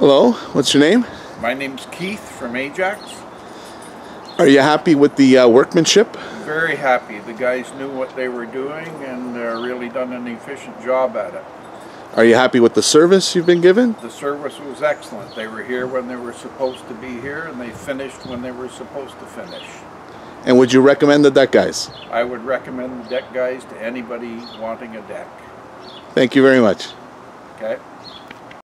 Hello, what's your name? My name's Keith from Ajax. Are you happy with the workmanship? Very happy. The guys knew what they were doing and really done an efficient job at it. Are you happy with the service you've been given? The service was excellent. They were here when they were supposed to be here, and they finished when they were supposed to finish. And would you recommend the deck guys? I would recommend the deck guys to anybody wanting a deck. Thank you very much. Okay?